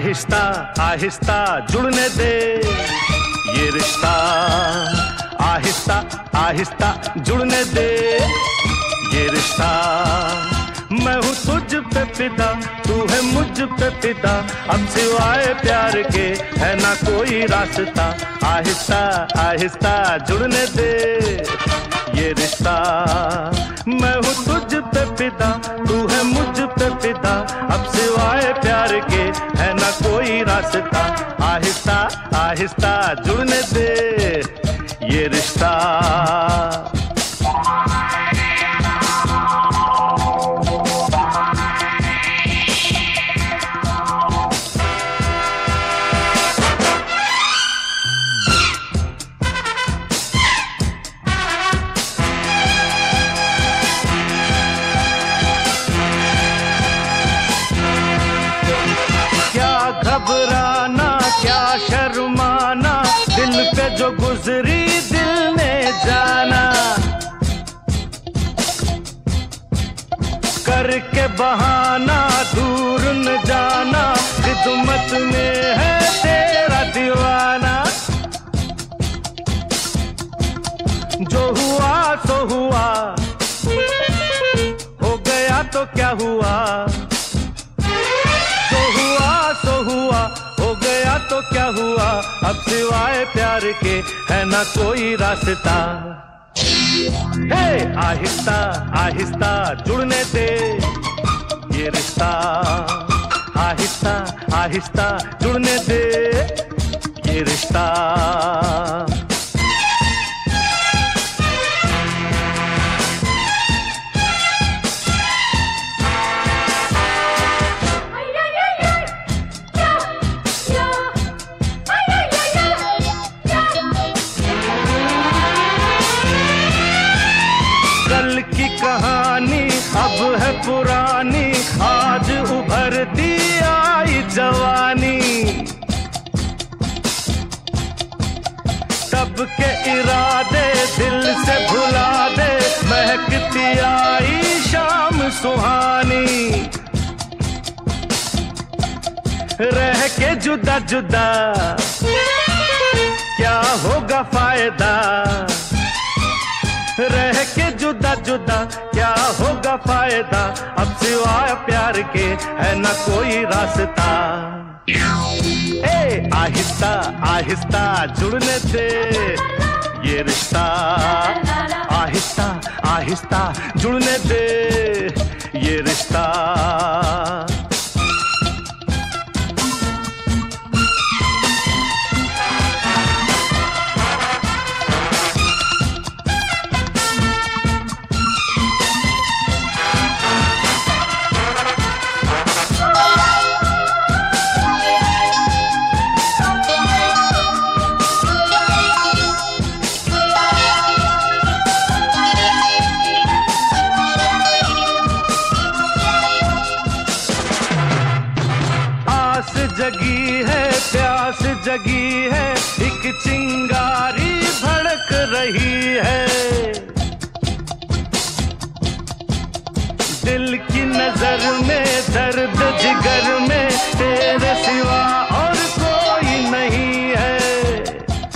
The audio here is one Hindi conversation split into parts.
आहिस्ता आहिस्ता जुड़ने दे ये रिश्ता, आहिस्ता आहिस्ता जुड़ने दे ये रिश्ता। मैं हूँ तुझ पे फिदा, तू है मुझ पे फिदा, अब सिवाय प्यार के है ना कोई रास्ता। आहिस्ता आहिस्ता जुड़ने दे ये रिश्ता। मैं हूँ तुझ पे फिदा, तू है मुझ पे फिदा, अब सिवाय प्यार के है ना कोई रास्ता। आहिस्ता आहिस्ता जुड़ने दे ये रिश्ता। घबराना क्या शर्माना, दिल पे जो गुजरी दिल ने जाना, करके बहाना दूर न जाना, खिदमत में है तेरा दीवाना। जो हुआ तो हुआ, हो गया तो क्या हुआ, हुआ हो गया तो क्या हुआ, अब सिवाय प्यार के है ना कोई रास्ता। हे आहिस्ता आहिस्ता जुड़ने दे ये रिश्ता, आहिस्ता आहिस्ता जुड़ने दे ये रिश्ता। कल की कहानी अब है पुरानी, आज उभरती आई जवानी। तब के इरादे दिल से भुला दे, महकती आई शाम सुहानी। रह के जुदा जुदा क्या होगा फायदा, रह के जुदा जुदा क्या होगा फायदा, अब सिवाय प्यार के है ना कोई रास्ता। ए आहिस्ता आहिस्ता जुड़ने दे ये रिश्ता, आहिस्ता आहिस्ता जुड़ने दे ये रिश्ता। जगी है प्यास जगी है, एक चिंगारी भड़क रही है। दिल की नजर में दर्द जिगर में, तेरे सिवा और कोई नहीं है।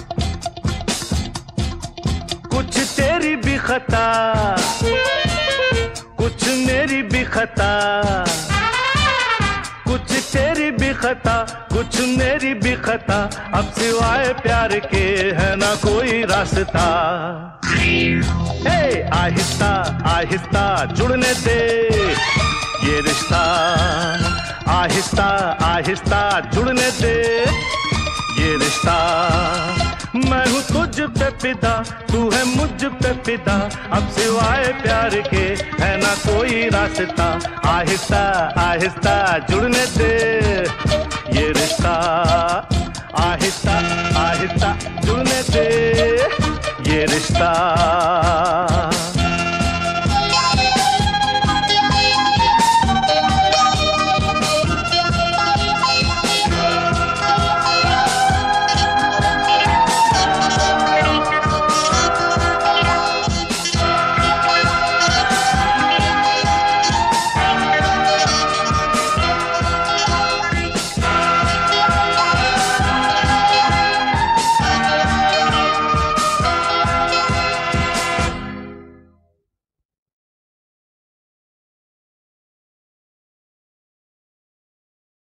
कुछ तेरी भी खता, कुछ मेरी भी खता, कुछ तेरी भी खता कुछ मेरी भी खता, अब सिवाय प्यार के है ना कोई रास्ता। हे आहिस्ता आहिस्ता जुड़ने दे ये रिश्ता, आहिस्ता आहिस्ता जुड़ने दे ये रिश्ता। मैं हूँ तुझ पे फिदा, तू है मुझ पे फिदा, अब सिवाय प्यार के है ना कोई रास्ता। आहिस्ता आहिस्ता जुड़ने दे ये रिश्ता, आहिस्ता आहिस्ता जुड़ने दे ये रिश्ता।